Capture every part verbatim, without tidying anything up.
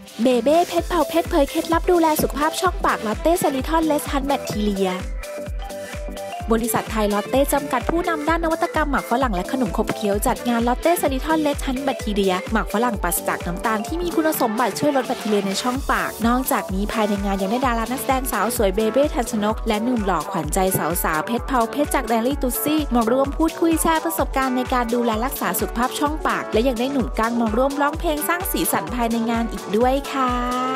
เบเบ้เพชรเผาเพชรเผยเคล็ดลับดูแลสุขภาพช่องปากลอตเต้ซาลิทอนเลสฮันแบคทีเรียบริษัทไทยลอตเต้จำกัดผู้นำด้านนวัตกรรมหมักฝรั่งและขนมขบเคี้ยวจัดงานลอตเต้ซาลิทอนเลสฮันแบคทีเรียหมักฝรั่งปราศจากน้ำตาลที่มีคุณสมบัติช่วยลดแบคทีเรียในช่องปากนอกจากนี้ภายในงานยังได้ดารานักแสดงสาวสวยเบเบ้ทันชนกและหนุ่มหล่อขวัญใจสาวๆเพชรเผาเพชรจากแดรี่ตุซี่มาร่วมพูดคุยแชร์ประสบการณ์ในการดูแลรักษาสุขภาพช่องปากและยังได้หนุ่มกั้งมาร่วมร้องเพลงสร้างสีสันภายในงานอีกด้วยค่ะ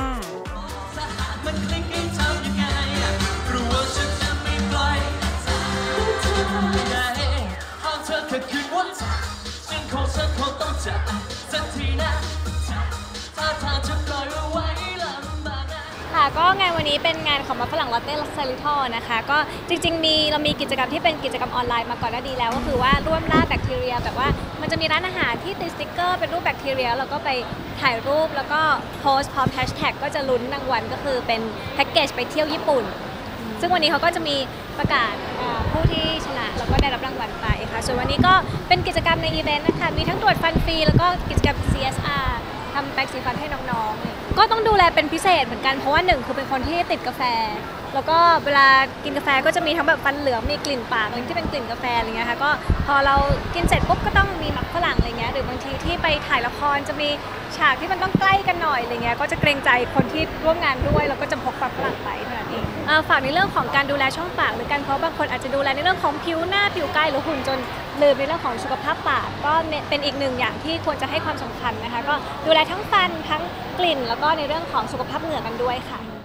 ค่ะก็งานวันนี้เป็นงานของมักฝรั่งลอตเต้ซาลิทอลนะคะก็จริงๆมีเรามีกิจกรรมที่เป็นกิจกรรมออนไลน์มาก่อนหน้านี้แล้วก็คือว่าร่วมล่าแบคทีเรียแบบว่ามันจะมีร้านอาหารที่ติดสติ๊กเกอร์เป็นรูปแบคทีเรียแล้วก็ไปถ่ายรูปแล้วก็โพสต์พร้อมแฮชแท็กก็จะลุ้นรางวัลก็คือเป็นแพ็กเกจไปเที่ยวญี่ปุ่นซึ่งวันนี้เขาก็จะมีประกาศผู้ที่ชนะแล้วก็ได้รับรางวัลไปค่ะส่วนวันนี้ก็เป็นกิจกรรมในอีเวนต์นะคะมีทั้งตรวจฟันฟรีแล้วก็กิจกรรม ซี เอส อาร์ ทำแปรงสีฟันให้น้องๆก็ต้องดูแลเป็นพิเศษเหมือนกันเพราะว่าหนึ่งคือเป็นคนที่ติดกาแฟแล้วก็เวลากินกาแฟก็จะมีทั้งแบบฟันเหลืองมีกลิ่นปากอะไรที่เป็นกลิ่นกาแฟอะไรเงี้ยค่ะก็พอเรากินเสร็จปุ๊บก็ต้องมีหมักฝรั่งอะไรเงี้ยหรือบางทีที่ไปถ่ายละครจะมีฉากที่มันต้องใกล้กันหน่อยอะไรเงี้ยก็จะเกรงใจคนที่ร่วมงานด้วยแล้วก็จะพกหมักฝรั่งไปเท่านั้นเองฝากในเรื่องของการดูแลช่องปากหรือกันเพราะบางคนอาจจะดูแลในเรื่องของผิวหน้าผิวกายหรือหุ่นจนลืมในเรื่องของสุขภาพปากก็เป็นอีกหนึ่งอย่างที่ควรจะให้ความสำคัญนะคะก็ดูแลทั้งฟันทั้งกลิ่นแล้วก็ในเรื่องของสุขภาพเหงือกกันด้วยค่ะ